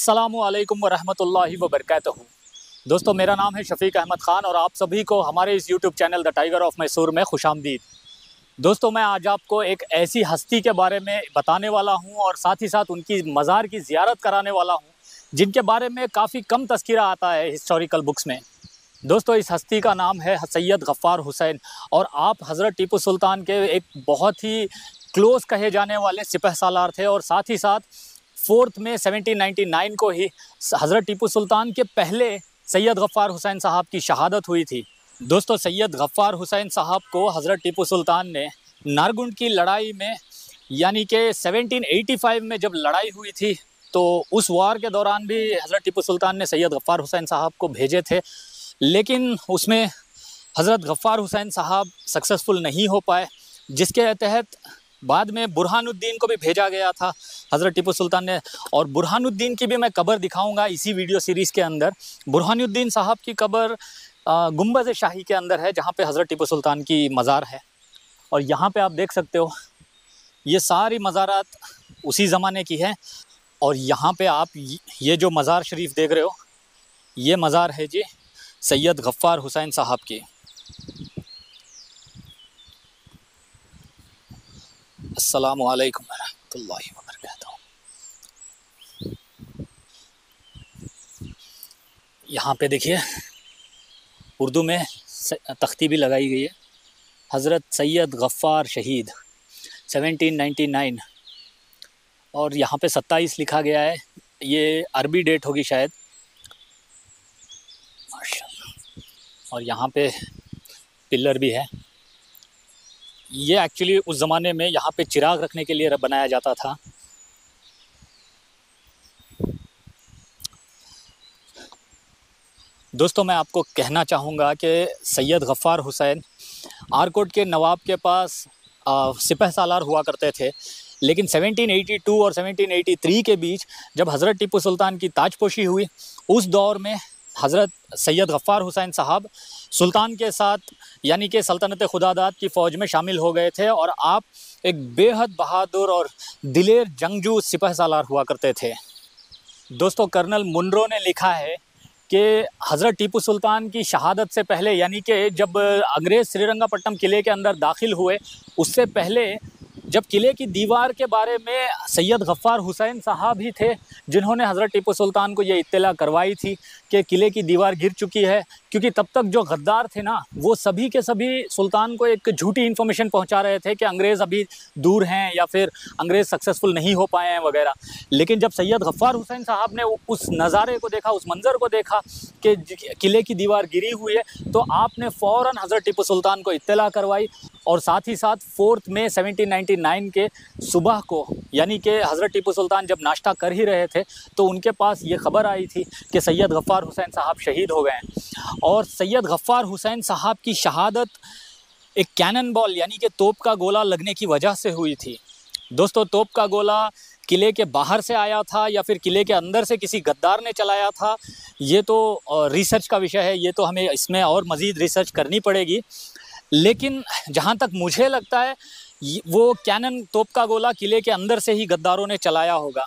अस्सलामुअलैकुम वरहमतुल्लाहि वबरकातुहू। दोस्तों, मेरा नाम है शफीक अहमद ख़ान और आप सभी को हमारे इस YouTube channel the tiger of Mysore में खुशामदीद। दोस्तों, मैं आज आपको एक ऐसी हस्ती के बारे में बताने वाला हूं और साथ ही साथ उनकी मज़ार की ज़ियारत कराने वाला हूं जिनके बारे में काफ़ी कम तज़किरा आता है हिस्टोरिकल बुक्स में। दोस्तों, इस हस्ती का नाम है सैयद गफ़्फ़ार हुसैन और आप हज़रत टीपू सुल्तान के एक बहुत ही क्लोज़ कहे जाने वाले सिपहसालार थे और साथ ही साथ 4 मई 1799 को ही हज़रत टीपू सुल्तान के पहले सैयद गफ़्फ़ार हुसैन साहब की शहादत हुई थी। दोस्तों, सैयद गफ़्फ़ार हुसैन साहब को हज़रत टीपू सुल्तान ने नारगुंड की लड़ाई में यानी कि 1785 में जब लड़ाई हुई थी तो उस वार के दौरान भी हज़रत टीपू सुल्तान ने सैयद गफ़्फ़ार हुसैन साहब को भेजे थे, लेकिन उसमें हज़रत गफ़्फ़ार हुसैन साहब सक्सेसफुल नहीं हो पाए, जिसके तहत बाद में बुरहानुद्दीन को भी भेजा गया था हज़रत टीपू सुल्तान ने। और बुरहानुद्दीन की भी मैं कब्र दिखाऊंगा इसी वीडियो सीरीज़ के अंदर। बुरहानुद्दीन साहब की कब्र गुंबज़ शाही के अंदर है, जहाँ पे हज़रत टीपू सुल्तान की मज़ार है। और यहाँ पे आप देख सकते हो ये सारी मज़ारात उसी ज़माने की है। और यहाँ पे आप ये जो मज़ार शरीफ देख रहे हो, ये मज़ार है जी सैयद गफ़्फ़ार हुसैन साहब की। अस्सलामु अलैकुम वरहमतुल्लाहि वबरकातुहू। यहाँ पे देखिए उर्दू में तख्ती भी लगाई गई है, हज़रत सैयद गफ़्फ़ार शहीद 1799, और यहाँ पे 27 लिखा गया है। ये अरबी डेट होगी शायद, माशाअल्लाह। और यहाँ पे पिलर भी है। ये एक्चुअली उस ज़माने में यहाँ पे चिराग रखने के लिए बनाया जाता था। दोस्तों, मैं आपको कहना चाहूँगा कि सैयद गफ़्फ़ार हुसैन आरकोट के नवाब के पास सिपहसालार हुआ करते थे, लेकिन 1782 और 1783 के बीच जब हज़रत टीपू सुल्तान की ताजपोशी हुई, उस दौर में हज़रत सैयद गफ़्फ़ार हुसैन साहब सुल्तान के साथ यानी कि सल्तनत खुदादाद की फ़ौज में शामिल हो गए थे और आप एक बेहद बहादुर और दिलेर जंगजू सिपहसालार हुआ करते थे। दोस्तों, कर्नल मुनरो ने लिखा है कि हज़रत टीपू सुल्तान की शहादत से पहले यानी कि जब अंग्रेज़ श्रीरंगपट्टनम किले के अंदर दाखिल हुए, उससे पहले जब किले की दीवार के बारे में सैयद गफ़्फ़ार हुसैन साहब ही थे जिन्होंने हज़रत टीपू सुल्तान को ये इत्तला करवाई थी कि किले की दीवार गिर चुकी है, क्योंकि तब तक जो गद्दार थे ना, वो सभी के सभी सुल्तान को एक झूठी इन्फॉर्मेशन पहुंचा रहे थे कि अंग्रेज़ अभी दूर हैं या फिर अंग्रेज़ सक्सेसफुल नहीं हो पाए हैं वगैरह। लेकिन जब सैयद गफ़्फ़ार हुसैन साहब ने उस नज़ारे को देखा, उस मंज़र को देखा कि किले की दीवार गिरी हुई है, तो आपने फ़ौरन हज़रत टीपू सुल्तान को इत्तला करवाई। और साथ ही साथ 4 मई 1799 के सुबह को यानी कि हज़रत टीपू सुल्तान जब नाश्ता कर ही रहे थे तो उनके पास ये खबर आई थी कि सैयद गफ़्फ़ार हुसैन साहब शहीद हो गए हैं। और सैयद गफ़्फ़ार हुसैन साहब की शहादत एक कैनन बॉल यानी कि तोप का गोला लगने की वजह से हुई थी। दोस्तों, तोप का गोला किले के बाहर से आया था या फिर किले के अंदर से किसी गद्दार ने चलाया था, ये तो रिसर्च का विषय है, ये तो हमें इसमें और मज़ीद रिसर्च करनी पड़ेगी। लेकिन जहाँ तक मुझे लगता है वो कैनन तोप का गोला किले के अंदर से ही गद्दारों ने चलाया होगा।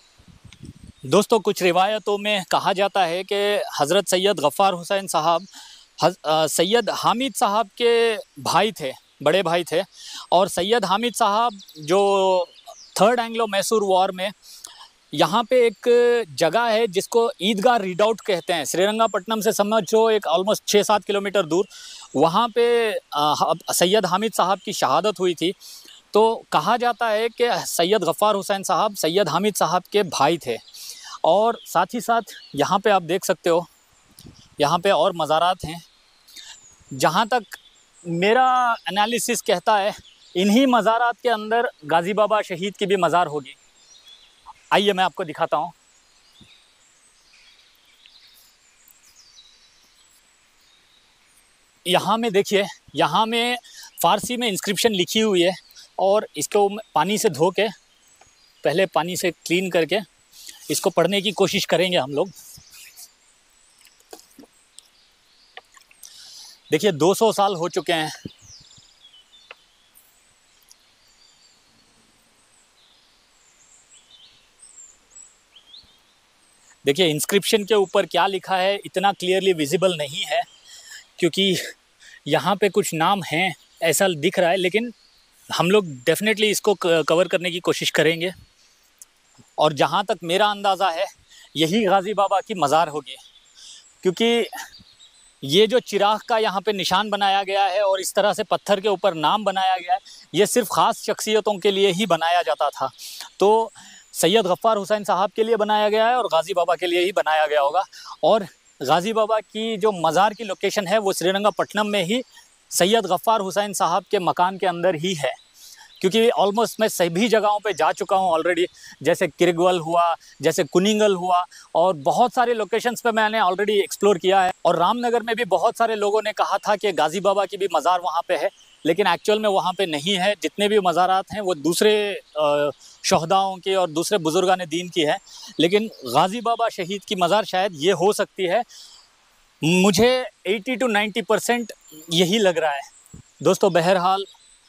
दोस्तों, कुछ रिवायतों में कहा जाता है कि हज़रत सैयद गफ़्फ़ार हुसैन साहब सैयद हामिद साहब के भाई थे, बड़े भाई थे। और सैयद हामिद साहब जो 3rd एंग्लो मैसूर वॉर में यहाँ पे एक जगह है जिसको ईदगाह रिडाउट कहते हैं, श्रीरंगपट्टनम से समझो एक ऑलमोस्ट 6-7 किलोमीटर दूर, वहाँ पे सैयद हामिद साहब की शहादत हुई थी। तो कहा जाता है कि सैयद गफ़्फ़ार हुसैन साहब सैयद हामिद साहब के भाई थे। और साथ ही साथ यहाँ पे आप देख सकते हो, यहाँ पे और मज़ारात हैं। जहाँ तक मेरा एनालिसिस कहता है, इन्हीं मज़ारात के अंदर गाज़ी बाबा शहीद की भी मज़ार होगी। आइए मैं आपको दिखाता हूँ। यहाँ में देखिए, यहाँ में फ़ारसी में इंस्क्रिप्शन लिखी हुई है और इसको पानी से धो के, पहले पानी से क्लीन करके इसको पढ़ने की कोशिश करेंगे हम लोग। देखिए 200 साल हो चुके हैं। देखिए इंस्क्रिप्शन के ऊपर क्या लिखा है इतना क्लियरली विजिबल नहीं है, क्योंकि यहाँ पे कुछ नाम हैं ऐसा दिख रहा है, लेकिन हम लोग डेफिनेटली इसको कवर करने की कोशिश करेंगे। और जहाँ तक मेरा अंदाज़ा है यही गाज़ी बाबा की मज़ार होगी, क्योंकि ये जो चिराग का यहाँ पे निशान बनाया गया है और इस तरह से पत्थर के ऊपर नाम बनाया गया है, ये सिर्फ ख़ास शख्सियतों के लिए ही बनाया जाता था। तो सैयद गफ़्फ़ार हुसैन साहब के लिए बनाया गया है और गाज़ी बाबा के लिए ही बनाया गया होगा। और गाज़ी बाबा की जो मज़ार की लोकेशन है वो श्रीरंगपट्टनम में ही सैयद गफ़्फ़ार हुसैन साहब के मकान के अंदर ही है, क्योंकि ऑलमोस्ट मैं सभी जगहों पे जा चुका हूँ ऑलरेडी, जैसे किरगवल हुआ, जैसे कुनिंगल हुआ, और बहुत सारे लोकेशंस पे मैंने ऑलरेडी एक्सप्लोर किया है। और रामनगर में भी बहुत सारे लोगों ने कहा था कि गाज़ी बाबा की भी मज़ार वहाँ पे है, लेकिन एक्चुअल में वहाँ पे नहीं है। जितने भी मज़ारात हैं वो दूसरे शहदाओं के और दूसरे बुज़ुर्गान दीन की है, लेकिन गाज़ी बाबा शहीद की मज़ार शायद ये हो सकती है। मुझे 80 to 90% यही लग रहा है दोस्तों। बहरहाल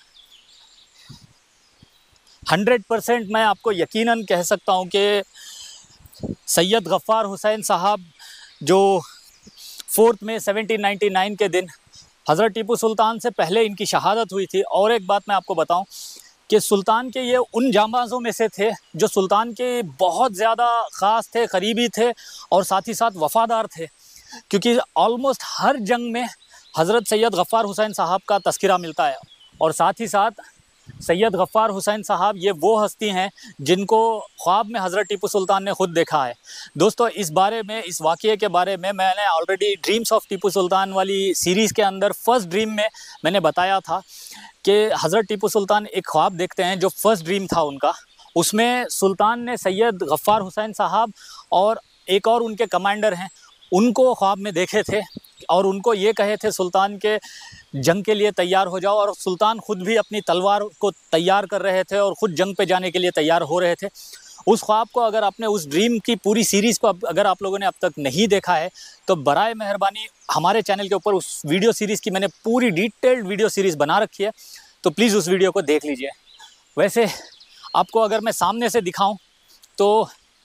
100% मैं आपको यकीनन कह सकता हूँ कि सैयद गफ़्फ़ार हुसैन साहब जो 4 मई 1799 के दिन हज़रत टीपू सुल्तान से पहले इनकी शहादत हुई थी। और एक बात मैं आपको बताऊं कि सुल्तान के ये उन जांबाज़ों में से थे जो सुल्तान के बहुत ज़्यादा ख़ास थे, करीबी थे और साथ ही साथ वफ़ादार थे, क्योंकि ऑलमोस्ट हर जंग में हज़रत सैयद गफ़्फ़ार हुसैन साहब का तज़किरा मिलता है। और साथ ही साथ सैयद गफ़्फ़ार हुसैन साहब ये वो हस्ती हैं जिनको ख्वाब में हज़रत टीपू सुल्तान ने ख़ुद देखा है। दोस्तों इस बारे में, इस वाक़ये के बारे में मैंने already dreams of Tipu Sultan वाली सीरीज़ के अंदर फर्स्ट ड्रीम में मैंने बताया था कि हज़रत टीपू सुल्तान एक ख्वाब देखते हैं। जो फर्स्ट ड्रीम था उनका, उसमें सुल्तान ने सैयद गफ़्फ़ार हुसैन साहब और एक और उनके कमांडर हैं उनको ख्वाब में देखे थे और उनको ये कहे थे सुल्तान के जंग के लिए तैयार हो जाओ। और सुल्तान ख़ुद भी अपनी तलवार को तैयार कर रहे थे और ख़ुद जंग पे जाने के लिए तैयार हो रहे थे। उस ख्वाब को अगर आपने, उस ड्रीम की पूरी सीरीज़ को अगर आप लोगों ने अब तक नहीं देखा है तो बराए मेहरबानी हमारे चैनल के ऊपर उस वीडियो सीरीज़ की मैंने पूरी डिटेल्ड वीडियो सीरीज़ बना रखी है, तो प्लीज़ उस वीडियो को देख लीजिए। वैसे आपको अगर मैं सामने से दिखाऊँ तो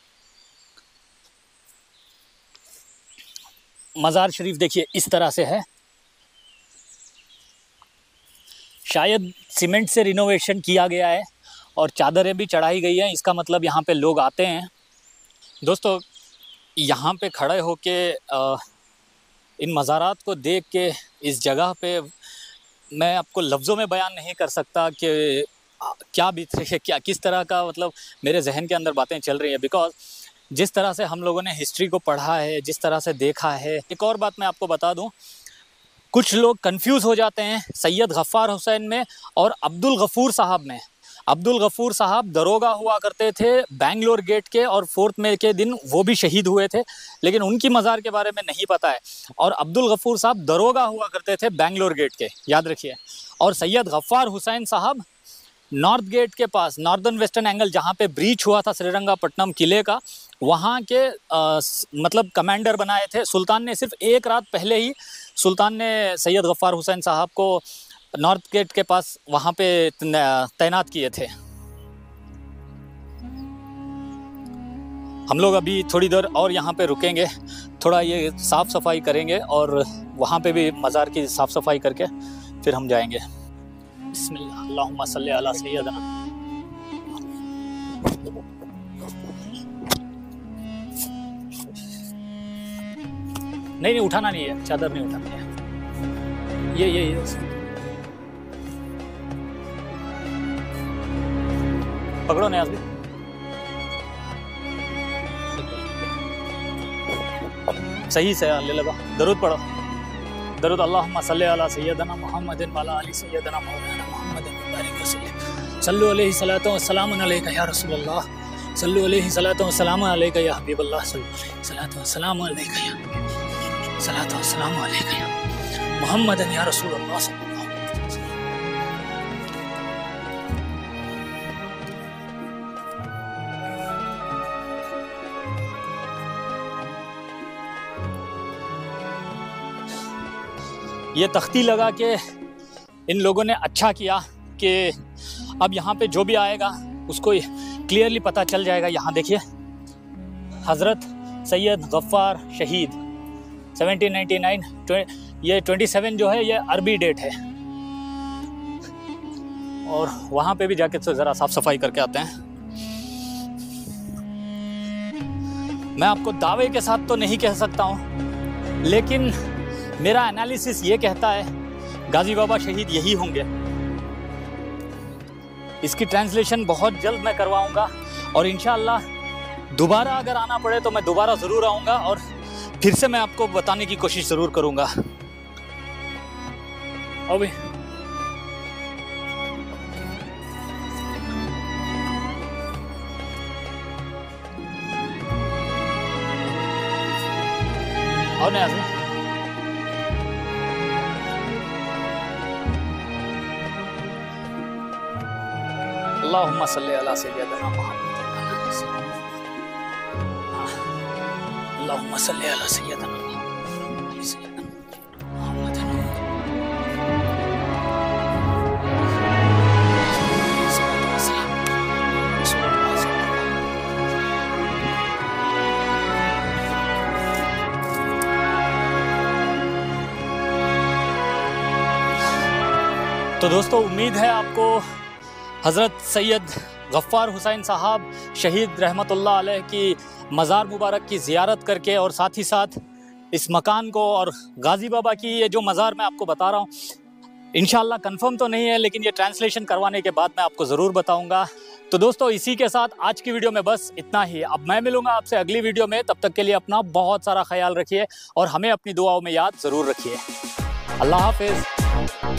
मज़ार शरीफ देखिए इस तरह से है। शायद सीमेंट से रिनोवेशन किया गया है और चादरें भी चढ़ाई गई हैं, इसका मतलब यहाँ पे लोग आते हैं। दोस्तों यहाँ पे खड़े होके इन मज़ारात को देख के, इस जगह पे मैं आपको लफ्ज़ों में बयान नहीं कर सकता कि क्या बीत रही है, क्या किस तरह का मतलब मेरे जहन के अंदर बातें चल रही हैं। बिकॉज़ जिस तरह से हम लोगों ने हिस्ट्री को पढ़ा है, जिस तरह से देखा है। एक और बात मैं आपको बता दूं, कुछ लोग कंफ्यूज हो जाते हैं सैयद गफ़्फ़ार हुसैन में और अब्दुल गफ़ूर साहब में। अब्दुल गफ़ूर साहब दरोगा हुआ करते थे बेंगलोर गेट के, और 4 मई के दिन वो भी शहीद हुए थे, लेकिन उनकी मज़ार के बारे में नहीं पता है। और अब्दुल गफ़ूर साहब दरोगा हुआ करते थे बेंगलोर गेट के, याद रखिए। और सैयद गफ़्फ़ार हुसैन साहब नॉर्थ गेट के पास, नॉर्दर्न वेस्टर्न एंगल जहाँ पे ब्रीच हुआ था श्रीरंगपट्टनम किले का, वहाँ के मतलब कमांडर बनाए थे सुल्तान ने। सिर्फ एक रात पहले ही सुल्तान ने सैयद गफ़्फ़ार हुसैन साहब को नॉर्थ गेट के पास वहाँ पे तैनात किए थे। हम लोग अभी थोड़ी देर और यहाँ पे रुकेंगे, थोड़ा ये साफ़ सफाई करेंगे और वहाँ पे भी मज़ार की साफ़ सफाई करके फिर हम जाएंगे। बिस्मिल्लाह, अल्लाहुम्मा सल्ली अला सय्यदना। नहीं, उठाना नहीं है, चादर नहीं उठानी है। ये पकड़ो नहीं आजमी, सही से ले लगा। दरूद पढ़ो, दरूद। अल्लाहुम्मा सल्ली अला सय्यदना मुहम्मदिन व अला आलि सय्यदना मौलाना मुहम्मदिन बारिक वसल्लम। सल्लु अलैहि सलातो व सलामुन अलैका या रसूलल्लाह, सल्लु अलैहि सलातो व सलामुन अलैका या हबीबल्लाह, सल्लु अलैहि सलातो व सलामुन अलैका या सलातो व सलामुन अलैका या मुहम्मदिन या रसूलल्लाह सल्लल्लाहु अलैहि वसल्लम। ये तख्ती लगा के इन लोगों ने अच्छा किया कि अब यहाँ पे जो भी आएगा उसको क्लियरली पता चल जाएगा। यहाँ देखिए, हज़रत सैयद गफ्फार शहीद 1799। ये 27 जो है ये अरबी डेट है। और वहाँ पे भी जाके तो ज़रा साफ़ सफाई करके आते हैं। मैं आपको दावे के साथ तो नहीं कह सकता हूँ, लेकिन मेरा एनालिसिस ये कहता है गाजी बाबा शहीद यही होंगे। इसकी ट्रांसलेशन बहुत जल्द मैं करवाऊंगा और इंशाअल्लाह दोबारा अगर आना पड़े तो मैं दोबारा ज़रूर आऊँगा और फिर से मैं आपको बताने की कोशिश ज़रूर करूँगा। अभी और नहीं आते। अल्लाहुम्मा सल्ली अला सय्यदना मुहम्मद। अल्लाहुम्मा सल्ली अला सय्यदना मुहम्मद। तो दोस्तों, उम्मीद है आपको हज़रत सैयद गफ्फार हुसैन साहब शहीद रहमतुल्लाह अलैह की मज़ार मुबारक की ज़ियारत करके और साथ ही साथ इस मकान को और गाज़ी बाबा की ये जो मज़ार मैं आपको बता रहा हूँ इंशाअल्लाह कंफर्म तो नहीं है, लेकिन ये ट्रांसलेशन करवाने के बाद मैं आपको ज़रूर बताऊँगा। तो दोस्तों, इसी के साथ आज की वीडियो में बस इतना ही। अब मैं मिलूँगा आपसे अगली वीडियो में। तब तक के लिए अपना बहुत सारा ख्याल रखिए और हमें अपनी दुआओं में याद ज़रूर रखिए। अल्लाह हाफ़िज़।